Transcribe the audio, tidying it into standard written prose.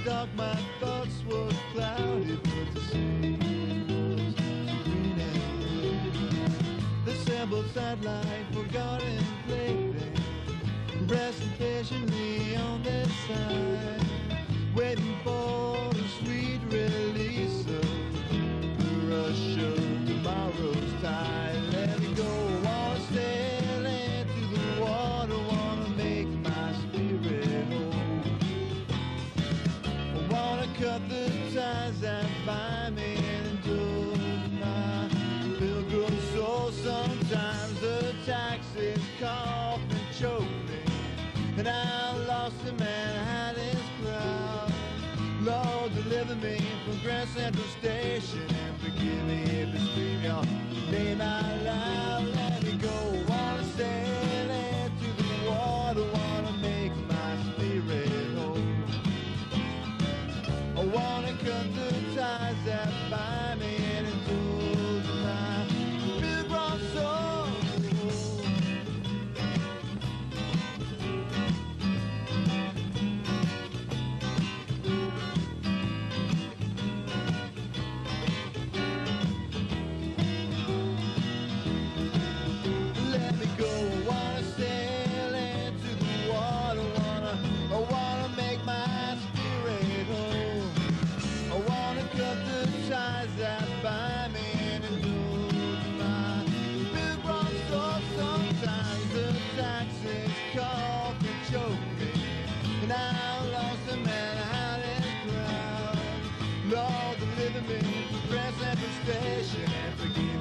dark, my thoughts were cloudy, but the sea was green and blue. The simple satellite, forgotten plaything, resting patiently on their side, waiting for the sweet release of the rush of tomorrow's tide. Let me go, wanna sail into the water, wanna make my spirit whole. I wanna cut the ties that bind me into my pilgrim soul. Sometimes the taxis cough and choke me, and I lost him and had his crowd. Lord, deliver me from Grand Central Station, and forgive me if I scream your name out loud. Let me go, wanna sail into the water, wanna make my spirit whole. I wanna cut the ties that bind me into my pilgrim soul. Ties that bind me into my pilgrim soul. Sometimes the taxis cough and choke me, and I lost a man out in the crowd. Lord, deliver me from Grand Central Station, and forgive